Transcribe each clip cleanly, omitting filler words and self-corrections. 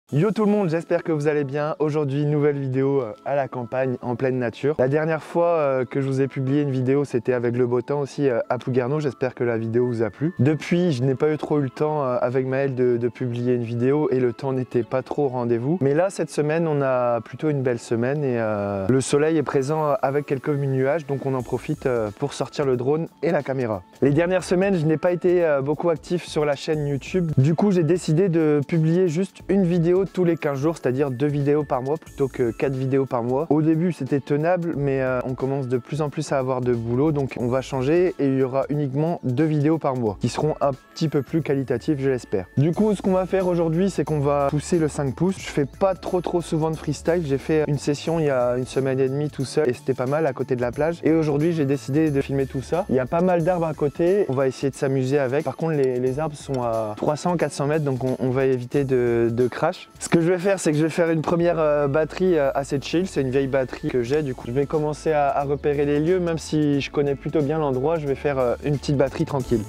Yo tout le monde, j'espère que vous allez bien. Aujourd'hui, nouvelle vidéo à la campagne, en pleine nature. La dernière fois que je vous ai publié une vidéo, c'était avec le beau temps aussi à Plouguerneau. J'espère que la vidéo vous a plu. Depuis, je n'ai pas eu trop eu le temps avec Maël de publier une vidéo et le temps n'était pas trop au rendez-vous. Mais là, cette semaine, on a plutôt une belle semaine et le soleil est présent avec quelques mini-nuages, donc on en profite pour sortir le drone et la caméra. Les dernières semaines, je n'ai pas été beaucoup actif sur la chaîne YouTube. Du coup, j'ai décidé de publier juste une vidéo tous les 15 jours, c'est-à-dire 2 vidéos par mois plutôt que 4 vidéos par mois. Au début c'était tenable, mais on commence de plus en plus à avoir de boulot, donc on va changer et il y aura uniquement 2 vidéos par mois qui seront un petit peu plus qualitatives, je l'espère. Du coup, ce qu'on va faire aujourd'hui, c'est qu'on va pousser le 5 pouces. Je fais pas trop souvent de freestyle, j'ai fait une session il y a une semaine et demie tout seul et c'était pas mal à côté de la plage. Et aujourd'hui j'ai décidé de filmer tout ça. Il y a pas mal d'arbres à côté, on va essayer de s'amuser avec. Par contre les arbres sont à 300-400 mètres, donc on va éviter de crash. Ce que je vais faire, c'est que je vais faire une première batterie assez chill. C'est une vieille batterie que j'ai, du coup je vais commencer à repérer les lieux. Même si je connais plutôt bien l'endroit, je vais faire une petite batterie tranquille.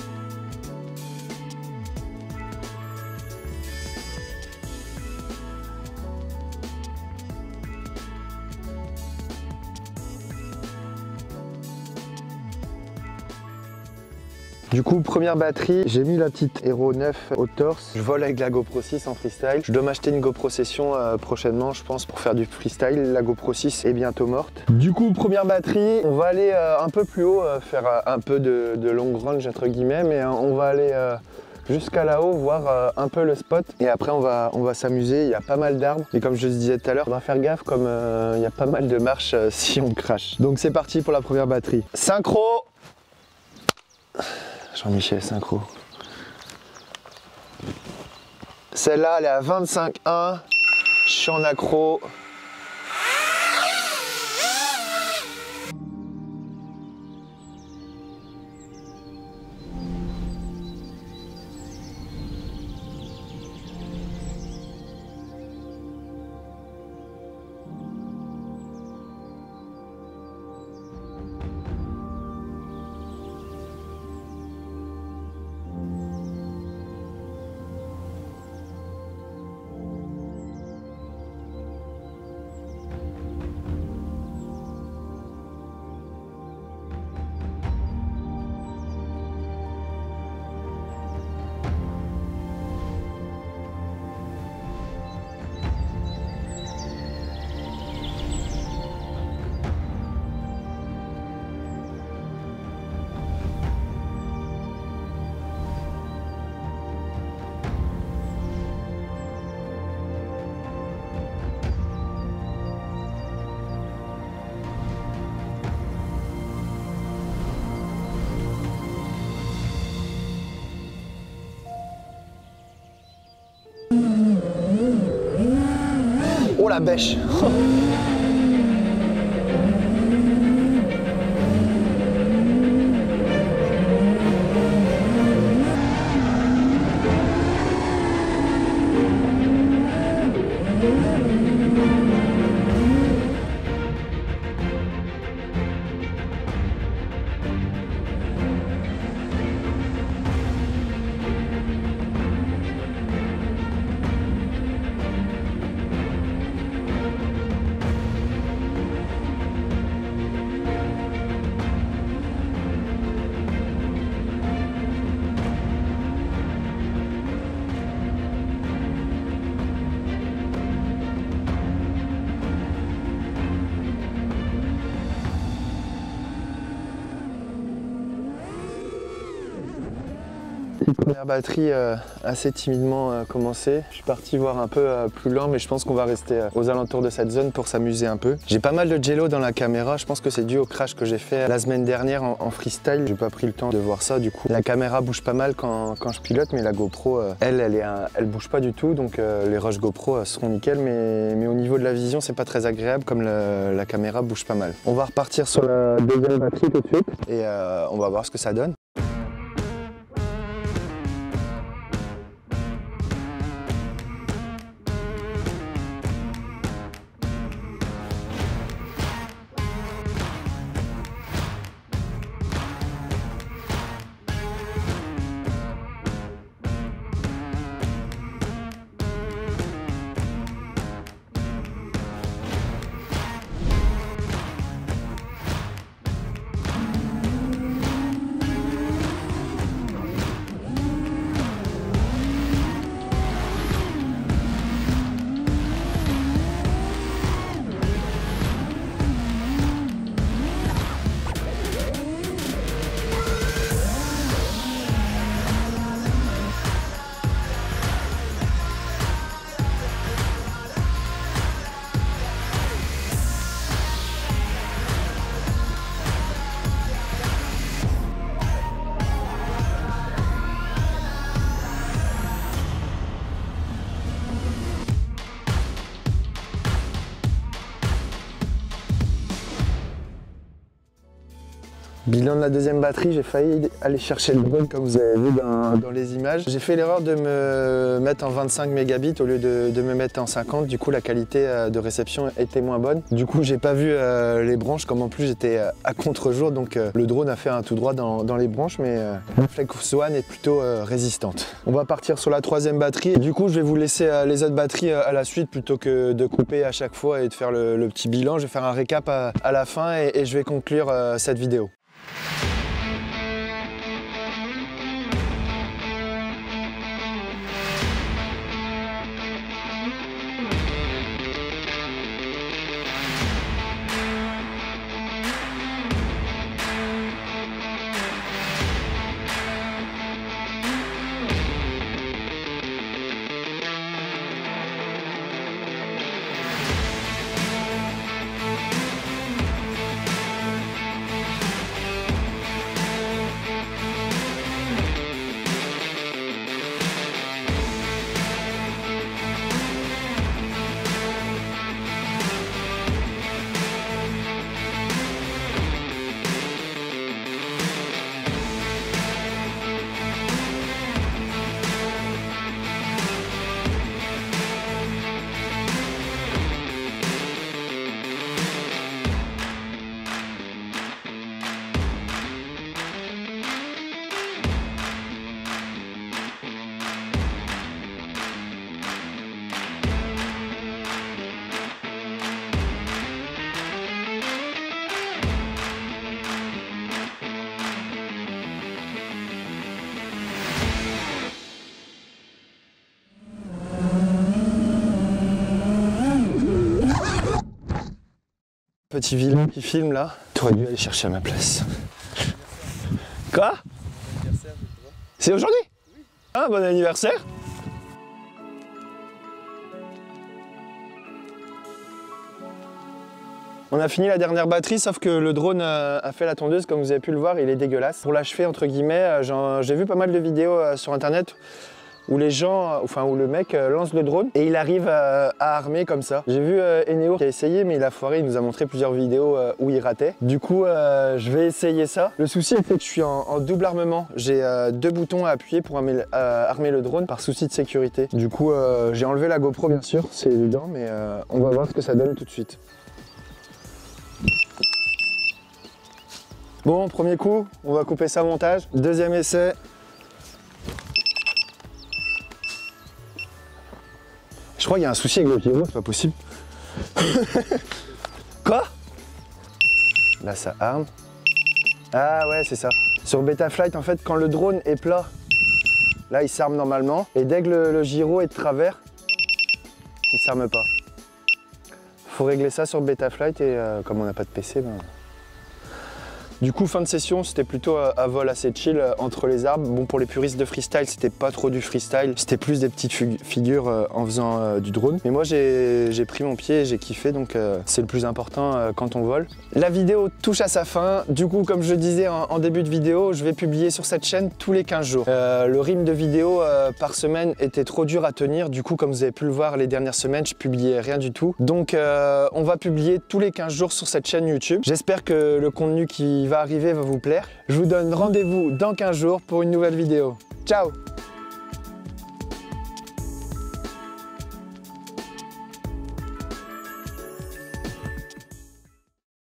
Du coup, première batterie, j'ai mis la petite Hero 9 au torse. Je vole avec la GoPro 6 en freestyle. Je dois m'acheter une GoPro Session prochainement, je pense, pour faire du freestyle. La GoPro 6 est bientôt morte. Du coup, première batterie, on va aller un peu plus haut, faire un peu de long range entre guillemets, mais on va aller jusqu'à là-haut, voir un peu le spot. Et après, on va s'amuser. Il y a pas mal d'arbres. Et comme je le disais tout à l'heure, on va faire gaffe comme il y a pas mal de marches si on crache. Donc c'est parti pour la première batterie. Synchro! Jean-Michel synchro. Celle-là, elle est à 25,1. Je suis en accro. Oh la bêche. Première batterie assez timidement commencée. Je suis parti voir un peu plus lent, mais je pense qu'on va rester aux alentours de cette zone pour s'amuser un peu. J'ai pas mal de jello dans la caméra, je pense que c'est dû au crash que j'ai fait la semaine dernière en freestyle. J'ai pas pris le temps de voir ça, du coup la caméra bouge pas mal quand je pilote, mais la GoPro elle bouge pas du tout, donc les rushs GoPro seront nickel, mais au niveau de la vision c'est pas très agréable comme la caméra bouge pas mal. On va repartir sur la deuxième batterie tout de suite et on va voir ce que ça donne. Bilan de la deuxième batterie, j'ai failli aller chercher le drone comme vous avez vu dans les images. J'ai fait l'erreur de me mettre en 25 mégabits au lieu de me mettre en 50. Du coup la qualité de réception était moins bonne. Du coup j'ai pas vu les branches, comme en plus j'étais à contre-jour, donc le drone a fait un tout droit dans les branches, mais la Flex One est plutôt résistante. On va partir sur la troisième batterie. Du coup je vais vous laisser les autres batteries à la suite plutôt que de couper à chaque fois et de faire le petit bilan. Je vais faire un récap à la fin et je vais conclure cette vidéo. Petit vilain qui filme là. T'aurais dû aller chercher à ma place. Quoi? C'est aujourd'hui? Ah, bon anniversaire! On a fini la dernière batterie, sauf que le drone a fait la tondeuse, comme vous avez pu le voir, il est dégueulasse. Pour l'achever, entre guillemets, j'ai vu pas mal de vidéos sur internet où les gens, où le mec lance le drone et il arrive à armer comme ça. J'ai vu Eneo qui a essayé, mais il a foiré, il nous a montré plusieurs vidéos où il ratait. Du coup, je vais essayer ça. Le souci est que je suis en double armement. J'ai deux boutons à appuyer pour armer le drone par souci de sécurité. Du coup, j'ai enlevé la GoPro bien sûr, c'est évident, mais on va voir ce que ça donne tout de suite. Bon, premier coup, on va couper ça au montage. Deuxième essai. Je crois qu'il y a un souci avec le gyro, c'est pas possible. Quoi? Là, ça arme. Ah ouais, c'est ça. Sur Betaflight, en fait, quand le drone est plat, là, il s'arme normalement. Et dès que le gyro est de travers, il s'arme pas. Faut régler ça sur Betaflight et comme on n'a pas de PC, ben... Du coup, fin de session, c'était plutôt à vol assez chill entre les arbres. Bon, pour les puristes de freestyle, c'était pas trop du freestyle. C'était plus des petites figures en faisant du drone. Mais moi, j'ai pris mon pied et j'ai kiffé, donc c'est le plus important quand on vole. La vidéo touche à sa fin. Du coup, comme je disais en début de vidéo, je vais publier sur cette chaîne tous les 15 jours. Le rythme de vidéo par semaine était trop dur à tenir. Du coup, comme vous avez pu le voir, les dernières semaines, je publiais rien du tout. Donc, on va publier tous les 15 jours sur cette chaîne YouTube. J'espère que le contenu qui va arriver va vous plaire. Je vous donne rendez-vous dans 15 jours pour une nouvelle vidéo. Ciao!